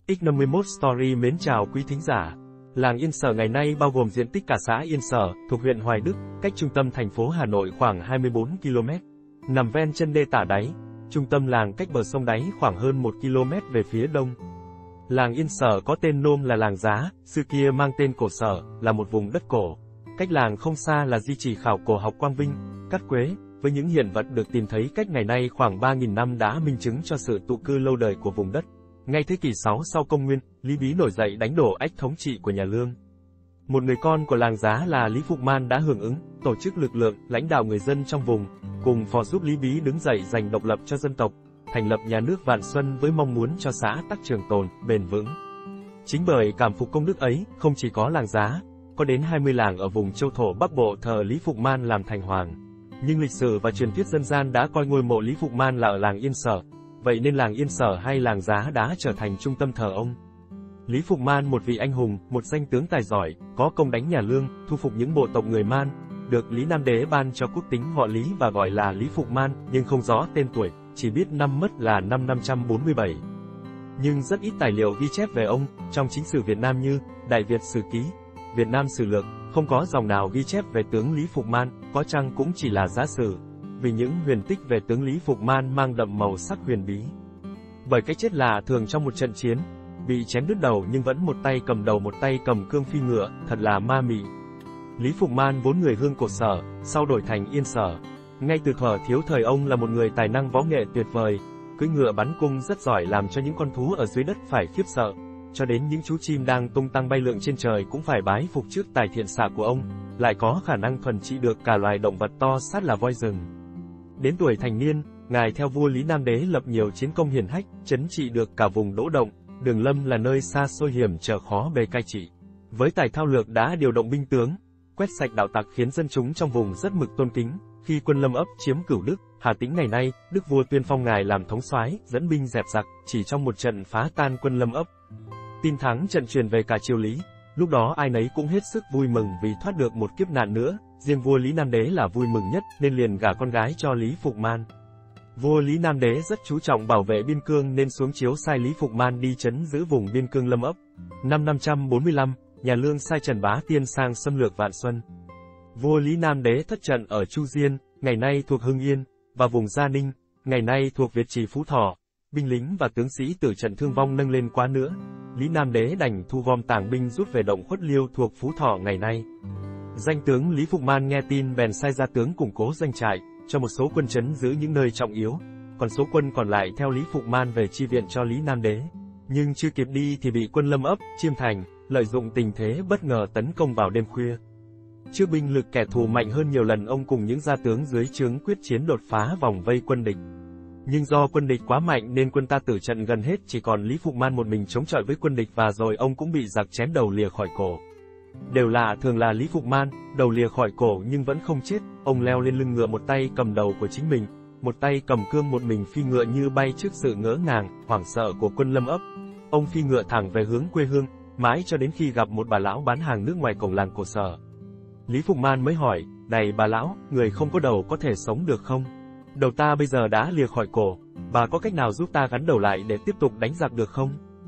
X51 Story mến chào quý thính giả. Làng Yên Sở ngày nay bao gồm diện tích cả xã Yên Sở, thuộc huyện Hoài Đức, cách trung tâm thành phố Hà Nội khoảng 24 km. Nằm ven chân đê Tả Đáy, trung tâm làng cách bờ sông Đáy khoảng hơn 1 km về phía đông. Làng Yên Sở có tên nôm là làng Giá, xưa kia mang tên Cổ Sở, là một vùng đất cổ. Cách làng không xa là di chỉ khảo cổ học Quang Vinh, Cát Quế, với những hiện vật được tìm thấy cách ngày nay khoảng 3.000 năm đã minh chứng cho sự tụ cư lâu đời của vùng đất. Ngay thế kỷ 6 sau công nguyên, Lý Bí nổi dậy đánh đổ ách thống trị của nhà Lương. Một người con của làng Giá là Lý Phục Man đã hưởng ứng, tổ chức lực lượng, lãnh đạo người dân trong vùng, cùng phò giúp Lý Bí đứng dậy giành độc lập cho dân tộc, thành lập nhà nước Vạn Xuân với mong muốn cho xã Tắc trường tồn, bền vững. Chính bởi cảm phục công đức ấy, không chỉ có làng Giá, có đến 20 làng ở vùng châu thổ Bắc Bộ thờ Lý Phục Man làm thành hoàng. Nhưng lịch sử và truyền thuyết dân gian đã coi ngôi mộ Lý Phục Man là ở làng Yên Sở. Vậy nên làng Yên Sở hay làng Giá đã trở thành trung tâm thờ ông. Lý Phục Man một vị anh hùng, một danh tướng tài giỏi, có công đánh nhà Lương, thu phục những bộ tộc người Man, được Lý Nam Đế ban cho quốc tính họ Lý và gọi là Lý Phục Man, nhưng không rõ tên tuổi, chỉ biết năm mất là năm 547. Nhưng rất ít tài liệu ghi chép về ông, trong chính sử Việt Nam như Đại Việt Sử Ký, Việt Nam Sử Lược, không có dòng nào ghi chép về tướng Lý Phục Man, có chăng cũng chỉ là giả sử. Vì những huyền tích về tướng Lý Phục Man mang đậm màu sắc huyền bí. Bởi cái chết lạ thường trong một trận chiến, bị chém đứt đầu nhưng vẫn một tay cầm đầu một tay cầm cương phi ngựa, thật là ma mị. Lý Phục Man vốn người hương Cổ Sở, sau đổi thành Yên Sở. Ngay từ thuở thiếu thời ông là một người tài năng võ nghệ tuyệt vời, cưỡi ngựa bắn cung rất giỏi làm cho những con thú ở dưới đất phải khiếp sợ, cho đến những chú chim đang tung tăng bay lượn trên trời cũng phải bái phục trước tài thiện xạ của ông, lại có khả năng thuần trị được cả loài động vật to sát là voi rừng. Đến tuổi thành niên, ngài theo vua Lý Nam Đế lập nhiều chiến công hiển hách, trấn trị được cả vùng Đỗ Động, Đường Lâm là nơi xa xôi hiểm trở khó bề cai trị. Với tài thao lược đã điều động binh tướng, quét sạch đạo tặc khiến dân chúng trong vùng rất mực tôn kính. Khi quân Lâm Ấp chiếm Cửu Đức, Hà Tĩnh ngày nay, đức vua tuyên phong ngài làm thống soái, dẫn binh dẹp giặc, chỉ trong một trận phá tan quân Lâm Ấp. Tin thắng trận truyền về cả triều Lý, lúc đó ai nấy cũng hết sức vui mừng vì thoát được một kiếp nạn nữa. Riêng vua Lý Nam Đế là vui mừng nhất nên liền gả con gái cho Lý Phục Man. Vua Lý Nam Đế rất chú trọng bảo vệ biên cương nên xuống chiếu sai Lý Phục Man đi trấn giữ vùng biên cương Lâm Ấp. Năm 545, nhà Lương sai Trần Bá Tiên sang xâm lược Vạn Xuân. Vua Lý Nam Đế thất trận ở Chu Diên, ngày nay thuộc Hưng Yên, và vùng Gia Ninh, ngày nay thuộc Việt Trì Phú Thọ. Binh lính và tướng sĩ tử trận thương vong nâng lên quá nữa. Lý Nam Đế đành thu gom tàng binh rút về động Khuất Liêu thuộc Phú Thọ ngày nay. Danh tướng Lý Phục Man nghe tin bèn sai ra tướng củng cố doanh trại, cho một số quân trấn giữ những nơi trọng yếu, còn số quân còn lại theo Lý Phục Man về chi viện cho Lý Nam Đế. Nhưng chưa kịp đi thì bị quân Lâm Ấp, Chiêm Thành, lợi dụng tình thế bất ngờ tấn công vào đêm khuya. Trước binh lực kẻ thù mạnh hơn nhiều lần, ông cùng những gia tướng dưới trướng quyết chiến đột phá vòng vây quân địch. Nhưng do quân địch quá mạnh nên quân ta tử trận gần hết, chỉ còn Lý Phục Man một mình chống chọi với quân địch và rồi ông cũng bị giặc chém đầu lìa khỏi cổ. Đều lạ thường là Lý Phục Man, đầu lìa khỏi cổ nhưng vẫn không chết, ông leo lên lưng ngựa một tay cầm đầu của chính mình, một tay cầm cương một mình phi ngựa như bay trước sự ngỡ ngàng, hoảng sợ của quân Lâm Ấp. Ông phi ngựa thẳng về hướng quê hương, mãi cho đến khi gặp một bà lão bán hàng nước ngoài cổng làng Cổ Sở. Lý Phục Man mới hỏi, này bà lão, người không có đầu có thể sống được không? Đầu ta bây giờ đã lìa khỏi cổ, bà có cách nào giúp ta gắn đầu lại để tiếp tục đánh giặc được không?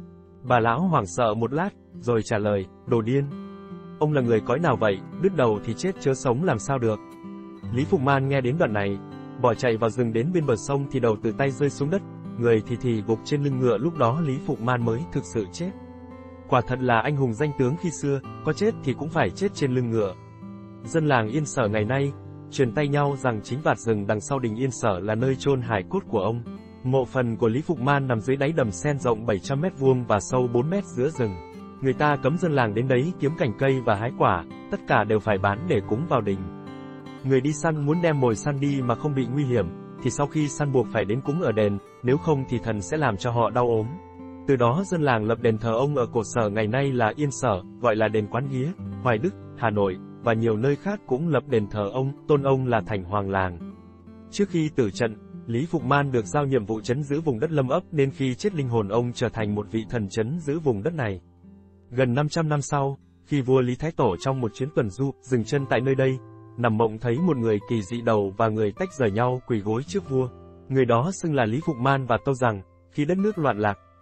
Bà lão hoảng sợ một lát, rồi trả lời, đồ điên. Ông là người cõi nào vậy, đứt đầu thì chết chớ sống làm sao được. Lý Phục Man nghe đến đoạn này, bỏ chạy vào rừng đến bên bờ sông thì đầu từ tay rơi xuống đất, người thì gục trên lưng ngựa, lúc đó Lý Phục Man mới thực sự chết. Quả thật là anh hùng danh tướng khi xưa, có chết thì cũng phải chết trên lưng ngựa. Dân làng Yên Sở ngày nay, truyền tay nhau rằng chính vạt rừng đằng sau đình Yên Sở là nơi chôn hài cốt của ông. Mộ phần của Lý Phục Man nằm dưới đáy đầm sen rộng 700 m² và sâu 4 m giữa rừng. Người ta cấm dân làng đến đấy kiếm cành cây và hái quả, tất cả đều phải bán để cúng vào đình. Người đi săn muốn đem mồi săn đi mà không bị nguy hiểm, thì sau khi săn buộc phải đến cúng ở đền, nếu không thì thần sẽ làm cho họ đau ốm. Từ đó dân làng lập đền thờ ông ở Cổ Sở ngày nay là Yên Sở, gọi là đền Quán Nghía, Hoài Đức, Hà Nội, và nhiều nơi khác cũng lập đền thờ ông, tôn ông là thành hoàng làng. Trước khi tử trận, Lý Phục Man được giao nhiệm vụ trấn giữ vùng đất Lâm Ấp nên khi chết linh hồn ông trở thành một vị thần trấn giữ vùng đất này. Gần 500 năm sau, khi vua Lý Thái Tổ trong một chuyến tuần du, dừng chân tại nơi đây, nằm mộng thấy một người kỳ dị đầu và người tách rời nhau quỳ gối trước vua. Người đó xưng là Lý Phục Man và tâu rằng, khi đất nước loạn lạc,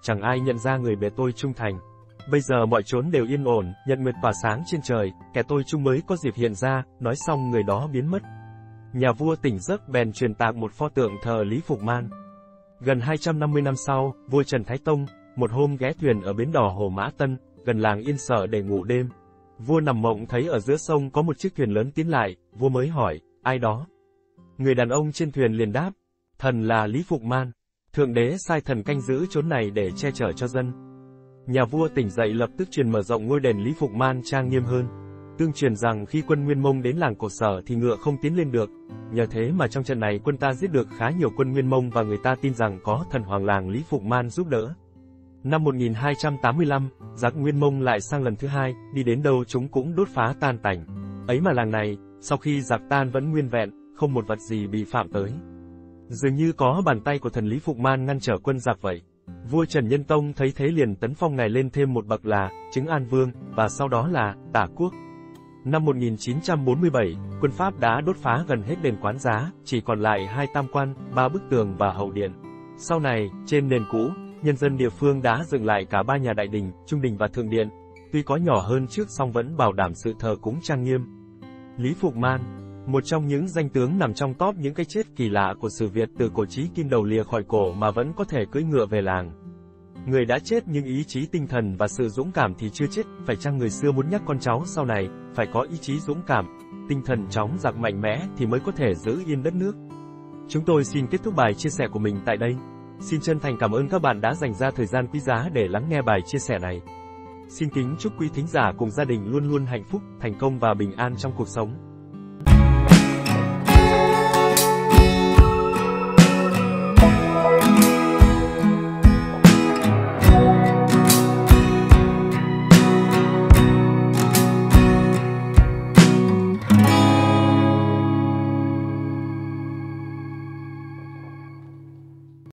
chẳng ai nhận ra người bề tôi trung thành. Bây giờ mọi chốn đều yên ổn, nhật nguyệt tỏa sáng trên trời, kẻ tôi trung mới có dịp hiện ra, nói xong người đó biến mất. Nhà vua tỉnh giấc bèn truyền tạc một pho tượng thờ Lý Phục Man. Gần 250 năm sau, vua Trần Thái Tông, một hôm ghé thuyền ở bến đò Hồ Mã Tân, gần làng Yên Sở để ngủ đêm. Vua nằm mộng thấy ở giữa sông có một chiếc thuyền lớn tiến lại, vua mới hỏi, ai đó? Người đàn ông trên thuyền liền đáp, thần là Lý Phục Man. Thượng đế sai thần canh giữ chốn này để che chở cho dân. Nhà vua tỉnh dậy lập tức truyền mở rộng ngôi đền Lý Phục Man trang nghiêm hơn. Tương truyền rằng khi quân Nguyên Mông đến làng Cổ Sở thì ngựa không tiến lên được. Nhờ thế mà trong trận này quân ta giết được khá nhiều quân Nguyên Mông và người ta tin rằng có thần hoàng làng Lý Phục Man giúp đỡ. Năm 1285, giặc Nguyên Mông lại sang lần thứ hai, đi đến đâu chúng cũng đốt phá tan tành. Ấy mà làng này, sau khi giặc tan vẫn nguyên vẹn, không một vật gì bị phạm tới. Dường như có bàn tay của thần Lý Phục Man ngăn trở quân giặc vậy. Vua Trần Nhân Tông thấy thế liền tấn phong ngài lên thêm một bậc là Chứng An Vương, và sau đó là Tả Quốc. Năm 1947, quân Pháp đã đốt phá gần hết đền Quán Giá, chỉ còn lại 2 tam quan, 3 bức tường và hậu điện. Sau này, trên nền cũ, nhân dân địa phương đã dựng lại cả 3 nhà đại đình, trung đình và thượng điện. Tuy có nhỏ hơn trước song vẫn bảo đảm sự thờ cúng trang nghiêm. Lý Phục Man, một trong những danh tướng nằm trong top những cái chết kỳ lạ của sử Việt từ cổ chí kim đầu lìa khỏi cổ mà vẫn có thể cưỡi ngựa về làng. Người đã chết nhưng ý chí tinh thần và sự dũng cảm thì chưa chết, phải chăng người xưa muốn nhắc con cháu sau này, phải có ý chí dũng cảm, tinh thần chóng giặc mạnh mẽ thì mới có thể giữ yên đất nước. Chúng tôi xin kết thúc bài chia sẻ của mình tại đây. Xin chân thành cảm ơn các bạn đã dành ra thời gian quý giá để lắng nghe bài chia sẻ này. Xin kính chúc quý thính giả cùng gia đình luôn luôn hạnh phúc, thành công và bình an trong cuộc sống.